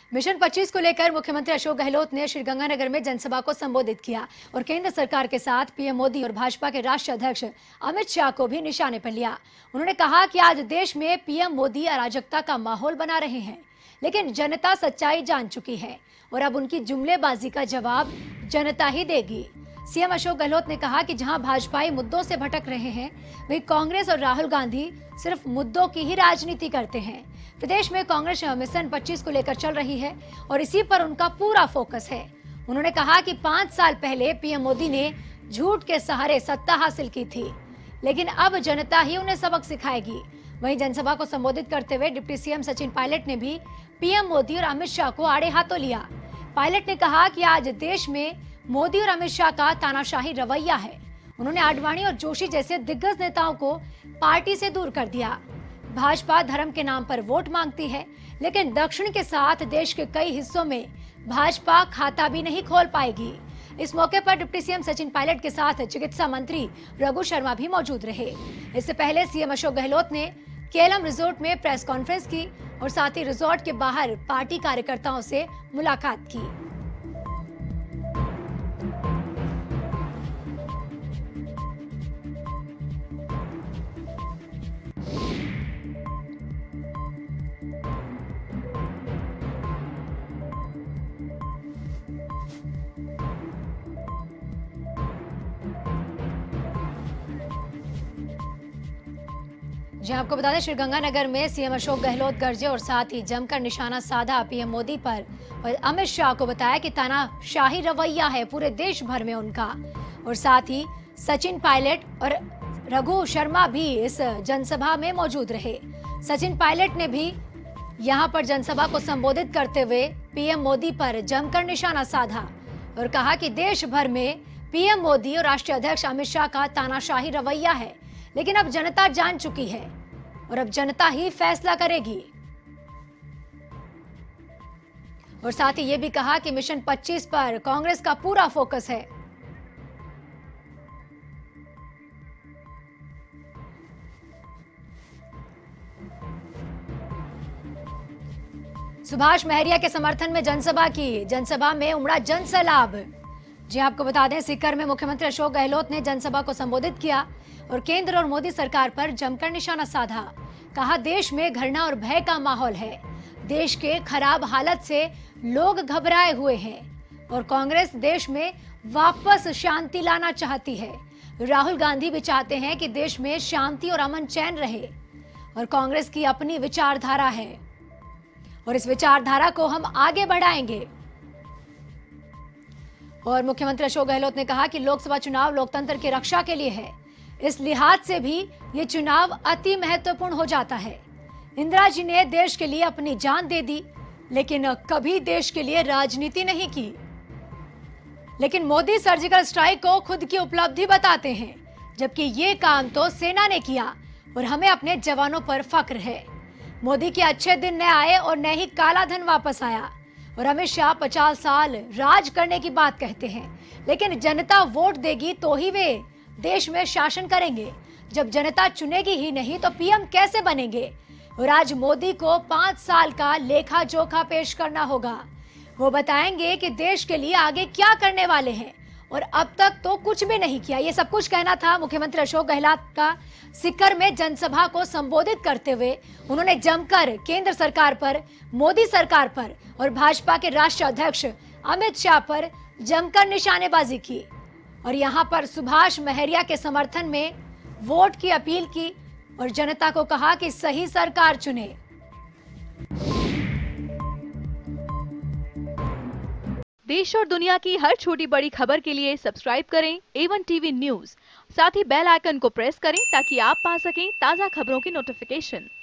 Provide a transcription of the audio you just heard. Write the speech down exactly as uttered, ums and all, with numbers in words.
Mission पच्चीस को लेकर मुख्यमंत्री अशोक गहलोत ने श्रीगंगानगर में जनसभा को संबोधित किया और केंद्र सरकार के साथ पीएम मोदी और भाजपा के राष्ट्रीय अध्यक्ष अमित शाह को भी निशाने पर लिया। उन्होंने कहा कि आज देश में पीएम मोदी अराजकता का माहौल बना रहे हैं, लेकिन जनता सच्चाई जान चुकी है और अब उनकी जुमलेबाजी का जवाब जनता ही देगी। सीएम अशोक गहलोत ने कहा कि जहां भाजपाई मुद्दों से भटक रहे हैं, वहीं कांग्रेस और राहुल गांधी सिर्फ मुद्दों की ही राजनीति करते हैं। प्रदेश में कांग्रेस मिशन पच्चीस को लेकर चल रही है और इसी पर उनका पूरा फोकस है। उन्होंने कहा कि पांच साल पहले पीएम मोदी ने झूठ के सहारे सत्ता हासिल की थी, लेकिन अब जनता ही उन्हें सबक सिखाएगी। वहीं जनसभा को संबोधित करते हुए डिप्टी सीएम सचिन पायलट ने भी पीएम मोदी और अमित शाह को आड़े हाथों लिया। पायलट ने कहा कि आज देश में मोदी और अमित शाह का तानाशाही रवैया है। उन्होंने आडवाणी और जोशी जैसे दिग्गज नेताओं को पार्टी से दूर कर दिया। भाजपा धर्म के नाम पर वोट मांगती है, लेकिन दक्षिण के साथ देश के कई हिस्सों में भाजपा खाता भी नहीं खोल पाएगी। इस मौके पर डिप्टी सीएम सचिन पायलट के साथ चिकित्सा मंत्री रघु शर्मा भी मौजूद रहे। इससे पहले सीएम अशोक गहलोत ने केलम रिजोर्ट में प्रेस कॉन्फ्रेंस की और साथ ही रिजोर्ट के बाहर पार्टी कार्यकर्ताओं से मुलाकात की। जी आपको बता दें, श्रीगंगानगर में सीएम अशोक गहलोत गरजे और साथ ही जमकर निशाना साधा पीएम मोदी पर और अमित शाह को बताया कि तानाशाही रवैया है पूरे देश भर में उनका। और साथ ही सचिन पायलट और रघु शर्मा भी इस जनसभा में मौजूद रहे। सचिन पायलट ने भी यहां पर जनसभा को संबोधित करते हुए पीएम मोदी पर जमकर निशाना साधा और कहा कि देश भर में पीएम मोदी और राष्ट्रीय अध्यक्ष अमित शाह का तानाशाही रवैया है, लेकिन अब जनता जान चुकी है और अब जनता ही फैसला करेगी। और साथ ही ये भी कहा कि मिशन पच्चीस पर कांग्रेस का पूरा फोकस है। सुभाष महरिया के समर्थन में जनसभा की जनसभा में उमड़ा जन सैलाब। जी आपको बता दें, सीकर में मुख्यमंत्री अशोक गहलोत ने जनसभा को संबोधित किया और केंद्र और मोदी सरकार पर जमकर निशाना साधा। कहा देश में घृणा और भय का माहौल है, देश के खराब हालत से लोग घबराए हुए हैं और कांग्रेस देश में वापस शांति लाना चाहती है। राहुल गांधी भी चाहते हैं कि देश में शांति और अमन चैन रहे और कांग्रेस की अपनी विचारधारा है और इस विचारधारा को हम आगे बढ़ाएंगे। और मुख्यमंत्री अशोक गहलोत ने कहा कि लोकसभा चुनाव लोकतंत्र की रक्षा के लिए है, इस लिहाज से भी ये चुनाव अति महत्वपूर्ण हो जाता है। इंदिरा जी ने देश के लिए अपनी जान दे दी, लेकिन कभी देश के लिए राजनीति नहीं की। लेकिन मोदी सर्जिकल स्ट्राइक को खुद की उपलब्धि बताते हैं, जबकि ये काम तो सेना ने किया और हमें अपने जवानों पर फक्र है। मोदी के अच्छे दिन न आए और न ही काला धन वापस आया और अमित शाह पचास साल राज करने की बात कहते हैं, लेकिन जनता वोट देगी तो ही वे देश में शासन करेंगे। जब जनता चुनेगी ही नहीं तो पीएम कैसे बनेंगे? और आज मोदी को पांच साल का लेखा जोखा पेश करना होगा। वो बताएंगे कि देश के लिए आगे क्या करने वाले हैं और अब तक तो कुछ भी नहीं किया। ये सब कुछ कहना था मुख्यमंत्री अशोक गहलोत का। सीकर में जनसभा को संबोधित करते हुए उन्होंने जमकर केंद्र सरकार पर, मोदी सरकार पर और भाजपा के राष्ट्रीय अध्यक्ष अमित शाह पर जमकर निशानेबाजी की और यहां पर सुभाष महरिया के समर्थन में वोट की अपील की और जनता को कहा कि सही सरकार चुने। देश और दुनिया की हर छोटी बड़ी खबर के लिए सब्सक्राइब करें ए वन टीवी न्यूज़। साथ ही बेल आइकन को प्रेस करें ताकि आप पा सकें ताज़ा खबरों की नोटिफिकेशन।